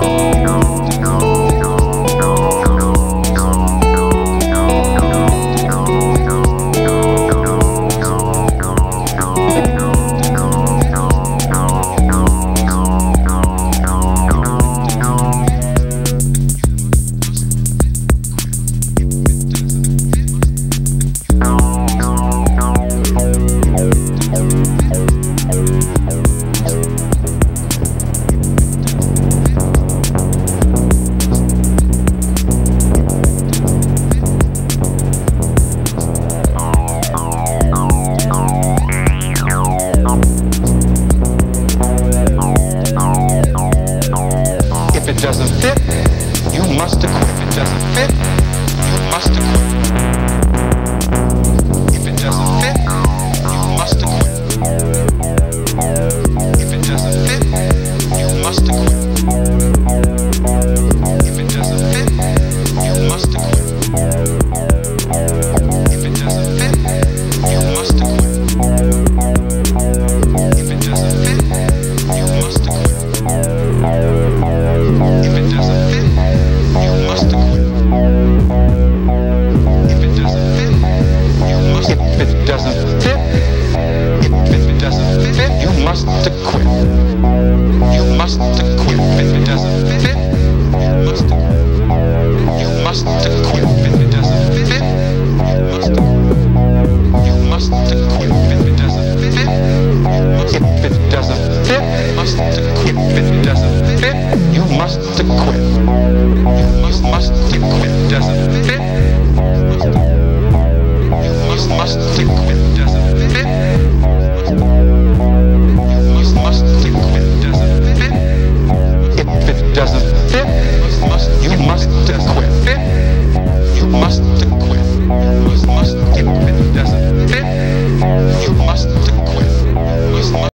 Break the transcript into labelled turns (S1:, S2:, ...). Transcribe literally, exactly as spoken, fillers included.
S1: doesn't fit, you must quit. If it doesn't fit, you must quit. If it doesn't fit, you must quit. If it doesn't fit, you must quit. If it doesn't fit, you must quit. If it doesn't fit, you must quit. If it doesn't fit, you must quit. If it doesn't fit, you must quit. If it doesn't fit, you must. If it doesn't fit, if it doesn't fit, you must quit. You must quit. If it doesn't fit, you must. You must quit. If it doesn't fit, you must. You must quit. If it doesn't fit, you must. If it doesn't fit, must quit. If it doesn't fit, you must quit. You must must quit. Doesn't fit. You must must quit. Doesn't fit. You must must quit. Doesn't fit. If it doesn't fit, must you must quit. Fit. You must quit. You must must quit. If it doesn't fit, you must quit. You must.